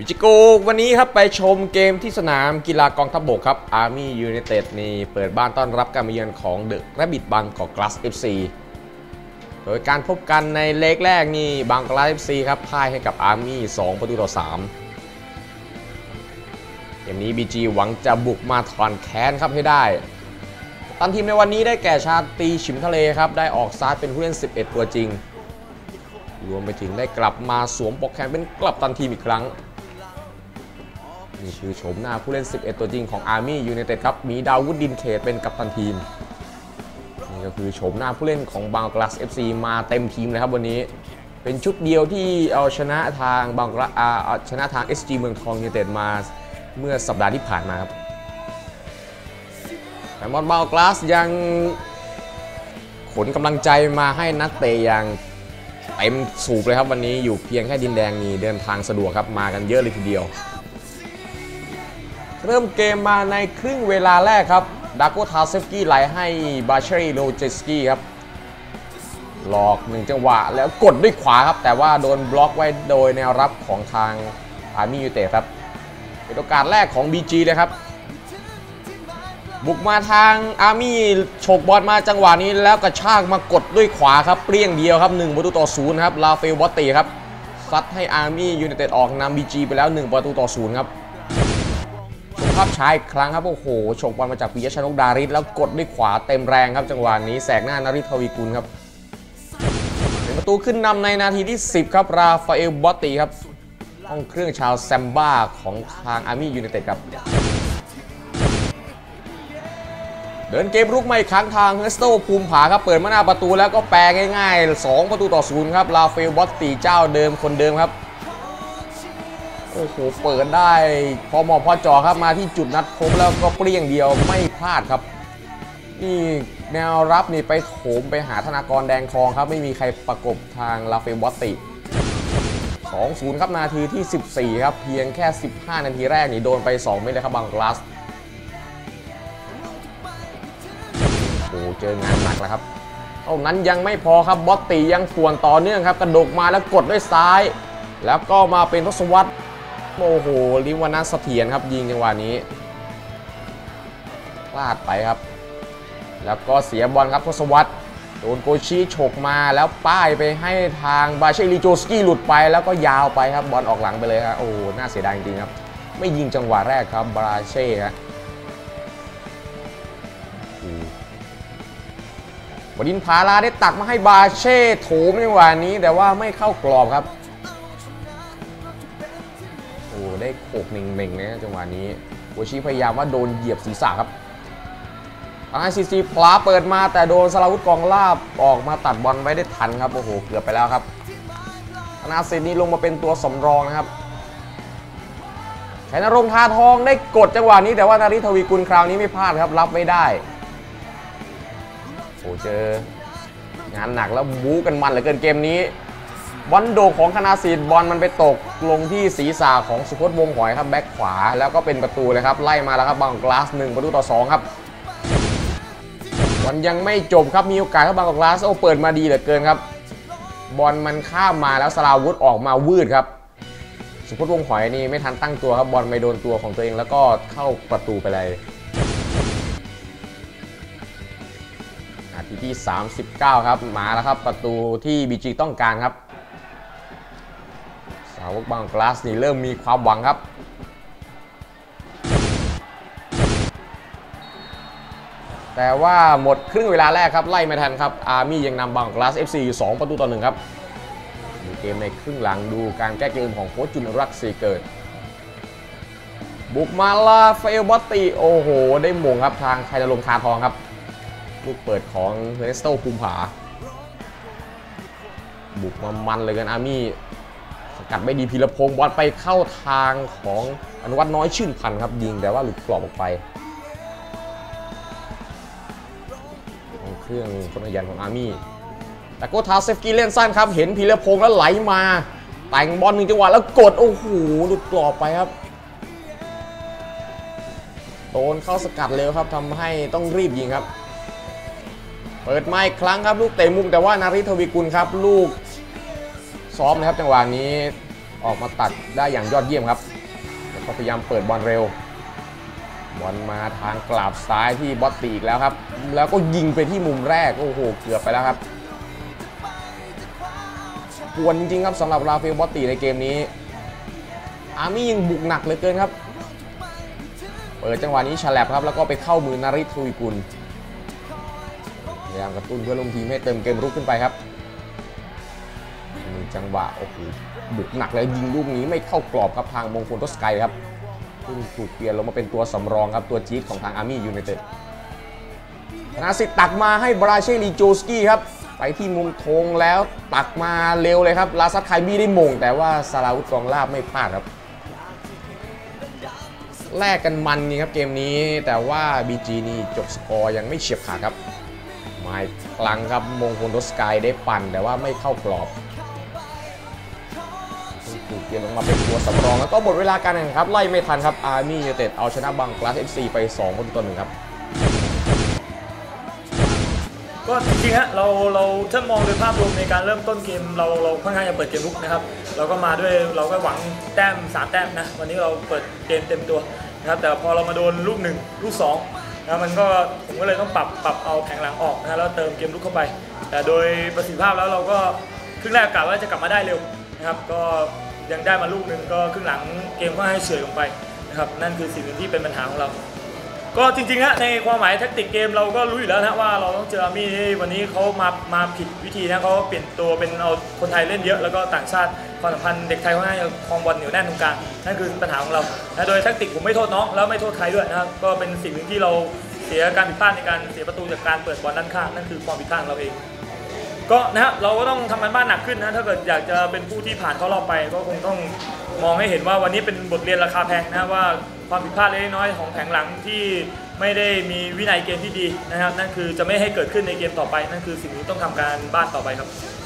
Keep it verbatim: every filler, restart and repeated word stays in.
วิจิโกวันนี้ครับไปชมเกมที่สนามกีฬากองทัพบกครับ Army United นี่เปิดบ้านต้อนรับการมาเยือนของ The Rabbit Bangkok เอฟ ซี โดยการพบกันในเลกแรกนี่ Bangkok เอฟ ซี ครับพ่ายให้กับ Army สองประตูต่อสามเกมนี้ บี จี หวังจะบุกมาถอนแค้นครับให้ได้ตันทีมในวันนี้ได้แก่ชาตรีฉิมทะเลครับได้ออกสตาร์ทเป็นผู้เล่นสิบเอ็ดตัวจริงรวมไปถึงได้กลับมาสวมปลอกแขนเป็นกัปตันทีมอีกครั้งนี่คือโฉมหน้าผู้เล่นสิบเอ็ดตัวจริงของ Army United ครับมีดาวุฒดินเขตเป็นกัปตันทีมนี่ก็คือโฉมหน้าผู้เล่นของ Bangkok เอฟ ซี มาเต็มทีมเลยครับวันนี้เป็นชุดเดียวที่เอาชนะทาง Bangkok เอาชนะทาง เอส จี เมืองทอง United มาเมื่อสัปดาห์ที่ผ่านมาครับแต่บอล Bangkok ยังขนกำลังใจมาให้นักเตะอย่างเต็มสูบเลยครับวันนี้อยู่เพียงแค่ดินแดงนี่เดินทางสะดวกครับมากันเยอะเลยทีเดียวเริ่มเกมมาในครึ่งเวลาแรกครับดาโกทาเซฟกี้ไหลให้บาเชอรีโลเจสกี้ครับหลอกหนึ่งจังหวะแล้วกดด้วยขวาครับแต่ว่าโดนบล็อกไว้โดยแนวรับของทาง Army United ครับเป็นโอกาสแรกของ บี จี เลยครับบุกมาทาง Army ฉกบอลมาจังหวะนี้แล้วกระชากมากดด้วยขวาครับเปรี้ยงเดียวครับหนึ่งประตูต่อศูนย์ครับลาเฟลบอตตีครับซัดให้ Army United ออกนำ บี จี ไปแล้วหนึ่งประตูต่อศูนย์ครับภาพช้าอีกครั้งครับโอ้โหฉกบอลมาจากปิยชนกดาริศแล้วกดด้วยขวาเต็มแรงครับจังหวะนี้แสกหน้านฤทธิ์ทวีกุลครับเป็นประตูขึ้นนำในนาทีที่สิบครับราฟาเอลบอตตีครับห้องเครื่องชาวแซมบ้าของทาง Army United ครับเดินเกมรุกไม่ครั้งทางเฮสโตภูมิผาครับเปิดมาหน้าประตูแล้วก็แปลง่ายๆสองประตูต่อศูนย์ครับราฟาเอลบอตตีเจ้าเดิมคนเดิมครับโอ้โหเปิดได้พอเหมาะพอจ่อครับมาที่จุดนัดพบแล้วก็เปรี้ยงเดียวไม่พลาดครับนี่แนวรับนี่ไปโถมไปหาธนากรแดงทองครับไม่มีใครประกบทางราฟาเอลบอตติ สองศูนย์ ครับนาทีที่สิบสี่ครับเพียงแค่สิบห้านาทีแรกนี่โดนไปสองเม็ดเลยครับบังกลาสโอ้เจองานหนักแล้วครับเท่านั้นยังไม่พอครับบอตติยังป่วนต่อเนื่องครับกระดกมาแล้วกดด้วยซ้ายแล้วก็มาเป็นทศวรรษโอ้โหลิวานัสเสถียรครับยิงจังหวะนี้พลาดไปครับแล้วก็เสียบอลครับทศวรรษโดนโกชิฉกมาแล้วป้ายไปให้ทางบาเชลิโจสกี้หลุดไปแล้วก็ยาวไปครับบอลออกหลังไปเลยครับโอ้โหน่าเสียดายจริงๆครับไม่ยิงจังหวะแรกครับบาเช่ครับบดินพาราได้ตักมาให้บาเช่โถมในวันนี้แต่ว่าไม่เข้ากรอบครับโอ้ได้โขกหนึ่งๆนะจังหวะนี้โกชิพยายามว่าโดนเหยียบศีรษะครับไอซีซีพลาเปิดมาแต่โดนสราวุธกองลาบออกมาตัดบอลไว้ได้ทันครับโอ้โหเกือบไปแล้วครับธนาสิทธิ์นี้ลงมาเป็นตัวสำรองนะครับชัยนรงค์ทาทองได้กดจังหวะนี้แต่ว่านาริทวีกุลคราวนี้ไม่พลาดครับรับไม่ได้โอ้เจองานหนักแล้วบู๊กันมันเหลือเกินเกมนี้บอลโดกของธนาสิทธิ์บอลมันไปตกลงที่ศีรษะของสุพจน์วงหอยครับแบ็คขวาแล้วก็เป็นประตูเลยครับไล่มาแล้วครับบางกลาสหนึ่งประตูต่อสองครับบอลยังไม่จบครับมีโอกาสครับบางกลาสโอ้เปิดมาดีเหลือเกินครับบอลมันข้ามมาแล้วสราวุธออกมาวืดครับสุพจน์วงหอยนี่ไม่ทันตั้งตัวครับบอลไปโดนตัวของตัวเองแล้วก็เข้าประตูไปเลยนาทีที่สามสิบเก้าครับมาแล้วครับประตูที่ บี จี ต้องการครับสาวกบางกลาสนี่เริ่มมีความหวังครับแต่ว่าหมดครึ่งเวลาแรกครับไล่ไม่ทันครับอาร์มี่ยังนำบางกลาส เอฟ ซี อยู่สองประตูต่อหนึ่งครับดูเกมในครึ่งหลังดูการแก้เกมของโค้ชจุนรักษ์ศรีเกิดบุกมาลาเฟลบอตตีโอ้โหได้หม่งครับทางชัยนรงค์ทาทองครับลูกเปิดของเฮเนสโตภูมิผาบุกมามันเลยกันอาร์มี่สกัดไม่ดีพีรพงศ์บอลไปเข้าทางของอนุวัฒน์น้อยชื่นพันธ์ครับยิงแต่ว่าหลุดกรอบออกไปเครื่องพลยันของอาร์มี่แต่โกทาเซฟกี้เล่นสั้นครับเห็นพีรพงศ์แล้วไหลมาแต่งบอลหนึ่งจังหวะแล้วกดโอ้โหหลุดกรอบไปครับโดนเข้าสกัดเร็วครับทำให้ต้องรีบยิงครับเปิดมาอีกครั้งครับลูกเตะมุมแต่ว่านาริทวีกุลครับลูกซ้อมนะครับจังหวะนี้ออกมาตัดได้อย่างยอดเยี่ยมครับก็พยายามเปิดบอลเร็วบอลมาทางกลับซ้ายที่บอตตีอีกแล้วครับแล้วก็ยิงไปที่มุมแรกโอ้โหเกือบไปแล้วครับปวนจริงครับสำหรับราฟาเอลบอตตีในเกมนี้อาร์มี่ยังบุกหนักเหลือเกินครับเปิดจังหวะนี้ฉลับครับแล้วก็ไปเข้ามือนาริทุยกุลพยายามกระตุ้นเพื่อลงทีมให้เติมเกมรุกขึ้นไปครับมีจังหวะโอ้โหบุกหนักเลยยิงลูกนี้ไม่เข้ากรอบครับทางมงคลทศไกรครับซึ่งถูกเปลี่ยนลงมาเป็นตัวสำรองครับตัวจี๊ดของทางอาร์มี่ยูไนเต็ดธนาสิทธิ์ตักมาให้บราเชลีโจสกี้ครับไปที่มุมธงแล้วตักมาเร็วเลยครับลาซัตไคบี้ได้มงแต่ว่าซาลาวุธกองลาบไม่พลาดครับแลกกันมันนี่ครับเกมนี้แต่ว่า บี จี นี่จบสกอร์ยังไม่เฉียบขาดครับหมายคลังครับมงคลทศไกรได้ปั่นแต่ว่าไม่เข้ากรอบถูกเปลี่ยนลงมาเป็นตัวสำรองแล้วก็หมดเวลาการแข่งขันครับไล่ไม่ทันครับอาร์มี่ยูไนเต็ดเอาชนะบังกลาเอฟซีไปสองประตูต่อหนึ่งครับก็จริงๆฮะเราเราถ้ามองโดยภาพรวมในการเริ่มต้นเกมเราเราค่อนข้างจะเปิดเกมลุกนะครับเราก็มาด้วยเราก็หวังแต้มสามแต้มนะวันนี้เราเปิดเกมเต็มตัวนะครับแต่พอเรามาโดนลูกหนึ่งลูกสองนะมันก็ผมก็เลยต้องปรับปรับเอาแผงหลังออกนะแล้วเติมเกมลุกเข้าไปแต่โดยประสิทธิภาพแล้วเราก็ครึ่งแรกกะว่าจะกลับมาได้เร็วนะครับก็ยังได้มาลูกหนึ่งก็ครึ่งหลังเกมก็ให้เฉื่อยลงไปนะครับนั่นคือสิ่งที่เป็นปัญหาของเราก็จริงๆฮะในความหมายแทคติกเกมเราก็รู้อยู่แล้วนะว่าเราต้องเจออาร์มี่วันนี้เขามามาผิดวิธีนะเขาเปลี่ยนตัวเป็นเอาคนไทยเล่นเยอะแล้วก็ต่างชาติความสัมพันธ์เด็กไทยเขาให้ครองบอลเหนียวแน่นตรงกลางนั่นคือปัญหาของเรานะโดยแทคติกผมไม่โทษน้องแล้วไม่โทษใครด้วยนะครับก็เป็นสิ่งหนึ่งที่เราเสียการผิดพลาดในการเสียประตูจากการเปิดบอลด้านข้างนั่นคือความผิดพลาดของเราเองก็นะฮะเราก็ต้องทำงานบ้านหนักขึ้นนะถ้าเกิดอยากจะเป็นผู้ที่ผ่านเข้ารอบไปก็คงต้องมองให้เห็นว่าวันนี้เป็นบทเรียนราคาแพงนะว่าความผิดพลาดเล็กน้อยของแผงหลังที่ไม่ได้มีวินัยเกมที่ดีนะครับนั่นคือจะไม่ให้เกิดขึ้นในเกมต่อไปนั่นคือสิ่งที่ต้องทำการบ้านต่อไปครับ